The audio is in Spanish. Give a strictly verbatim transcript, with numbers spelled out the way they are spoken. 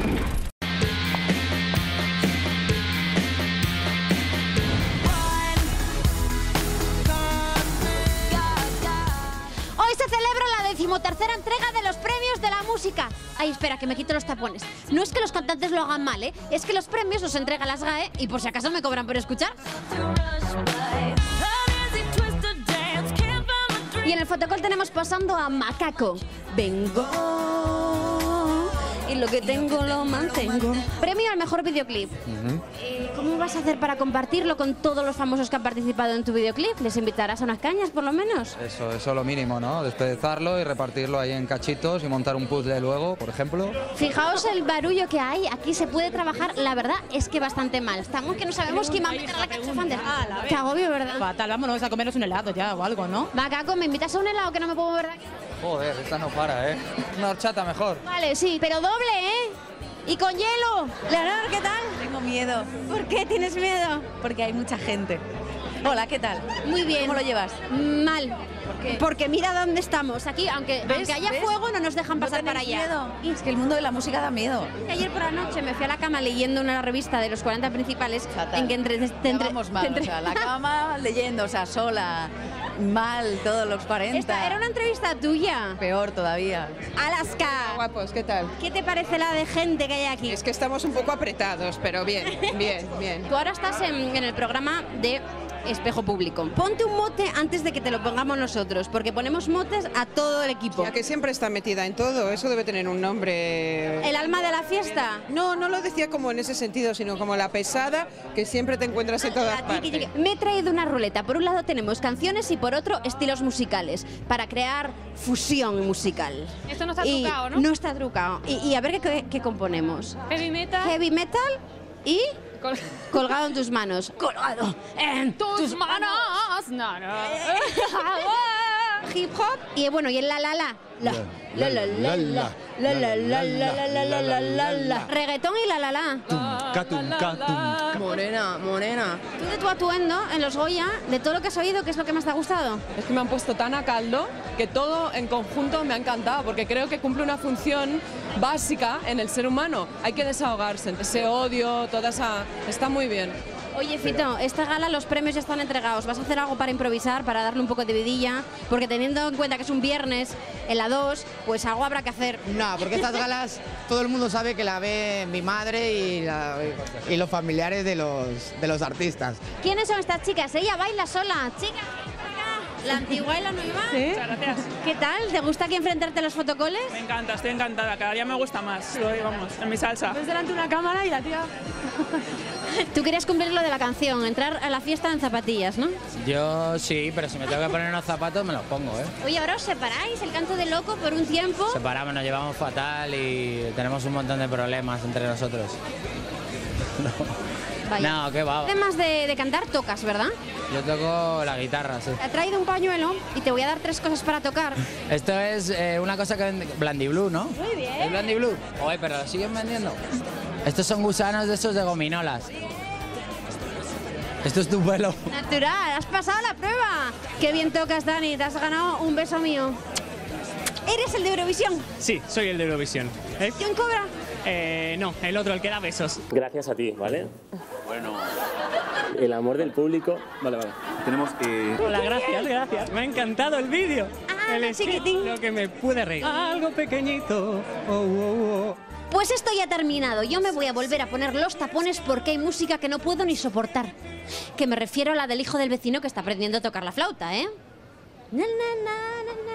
Tercera entrega de los premios de la música. Ay, espera, que me quito los tapones. No es que los cantantes lo hagan mal, ¿eh? Es que los premios los entrega las G A E y por si acaso me cobran por escuchar. Y en el fotocall tenemos pasando a Macaco. Vengo y lo que tengo lo mantengo. Premio al mejor videoclip. Uh-huh. eh, ¿Cómo vas a hacer para compartirlo con todos los famosos que han participado en tu videoclip? ¿Les invitarás a unas cañas, por lo menos? Eso, eso es lo mínimo, ¿no? Despedazarlo y repartirlo ahí en cachitos y montar un puzzle luego, por ejemplo. Fijaos el barullo que hay. Aquí se puede trabajar, la verdad es que bastante mal. Estamos que no sabemos quién va a meter a la cacha Fander. Qué agobio, ¿verdad? Fatal, vámonos a comernos un helado ya o algo, ¿no? Macaco, ¿me invitas a un helado que no me puedo mover de aquí? Joder, esta no para, ¿eh? Una horchata mejor. Vale, sí, pero doble, ¿eh? Y con hielo. Leonor, ¿qué tal? Tengo miedo. ¿Por qué tienes miedo? Porque hay mucha gente. Hola, ¿qué tal? Muy bien. ¿Cómo lo llevas? Mal. ¿Por qué? Porque mira dónde estamos. Aquí, aunque, aunque haya ¿Ves? fuego, no nos dejan pasar ¿No para allá. Miedo? Es que el mundo de la música da miedo. Ayer por la noche me fui a la cama leyendo una revista de los cuarenta principales. Fatal. En que entre, te Ya entre, vamos mal, te entre... o sea, la cama leyendo, o sea, sola, mal, todos los cuarenta. Esta era una entrevista tuya. Peor todavía. Alaska. Guapos, ¿qué tal? ¿Qué te parece la de gente que hay aquí? Es que estamos un poco apretados, pero bien, bien, bien. Tú ahora estás en, en el programa de Espejo Público. Ponte un mote antes de que te lo pongamos nosotros, porque ponemos motes a todo el equipo. Ya que siempre está metida en todo, eso debe tener un nombre. ¿El alma de la fiesta? No, no lo decía como en ese sentido, sino como la pesada que siempre te encuentras en todas partes. Me he traído una ruleta. Por un lado tenemos canciones y por otro estilos musicales, para crear fusión musical. Esto no está Y trucado, ¿no? No está trucado. Y, y a ver qué, qué componemos. Heavy metal. Heavy metal y... Col- colgado en tus manos. Colgado en tus, tus manos. No, no. Hip hop y bueno, y el la la la. La la la la la la la la la la la la la la. Reggaetón y la la la. Tunca, tunca, tunca. Morena, morena. Tú de tu atuendo en los Goya, de todo lo que has oído, ¿qué es lo que más te ha gustado? Es que me han puesto tan a caldo que todo en conjunto me ha encantado, porque creo que cumple una función básica en el ser humano. Hay que desahogarse, ese odio, toda esa... Está muy bien. Oye, Fito, esta gala los premios ya están entregados. ¿Vas a hacer algo para improvisar, para darle un poco de vidilla? Porque teniendo en cuenta que es un viernes, en la dos, pues algo habrá que hacer. No, porque estas galas todo el mundo sabe que la ve mi madre y, la, y los familiares de los, de los artistas. ¿Quiénes son estas chicas? Ella baila sola. Chica, la antigua y la nueva. ¿Sí? Muchas gracias. ¿Qué tal? ¿Te gusta aquí enfrentarte a los fotocoles? Me encanta, estoy encantada. Cada día me gusta más. Estoy, vamos, en mi salsa. Ves delante una cámara y la tía... Tú querías cumplir lo de la canción, entrar a la fiesta en zapatillas, ¿no? Yo sí, pero si me tengo que poner unos zapatos me los pongo, ¿eh? Oye, ahora os separáis, el canto de loco por un tiempo. Separamos, nos llevamos fatal y tenemos un montón de problemas entre nosotros. Vaya. No, qué va. Además de, de cantar, tocas, ¿verdad? Yo toco la guitarra, sí. Te he traído un pañuelo y te voy a dar tres cosas para tocar. Esto es eh, una cosa que vende... Blandy Blue, ¿no? Muy bien. ¿Es Blandy Blue? Oye, pero lo siguen vendiendo. Estos son gusanos de esos de gominolas. Esto es tu pelo. Natural, has pasado la prueba. Qué bien tocas, Dani, te has ganado un beso mío. ¿Eres el de Eurovisión? Sí, soy el de Eurovisión. ¿Eh? ¿Quién cobra? Eh, no, el otro, el que da besos. Gracias a ti, ¿vale? Bueno. El amor del público. Vale, vale. Tenemos que... Hola, gracias, gracias. Me ha encantado el vídeo. Ah, el chiquitín. Lo que me pude reír. Algo pequeñito. Oh, oh, oh. Pues esto ya ha terminado. Yo me voy a volver a poner los tapones porque hay música que no puedo ni soportar. Que me refiero a la del hijo del vecino que está aprendiendo a tocar la flauta, ¿eh? Na, na, na, na, na.